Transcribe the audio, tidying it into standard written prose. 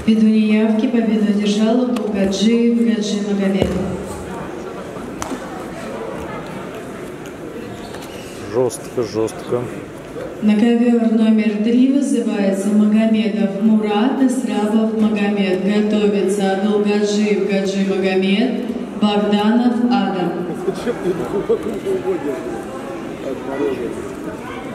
Ввиду неявки победу одержал Гаджиев Гаджи Магомед. Жестко, жестко. На ковер номер 3 вызывается Магомедов Мурат, Исрабов Магомед. Готовится Адылгаджиев Гаджи Магомед, Богданов Адам.